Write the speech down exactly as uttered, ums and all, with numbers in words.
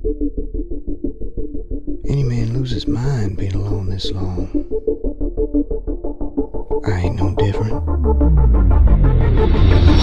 Any man lose his mind being alone this long. I ain't no different.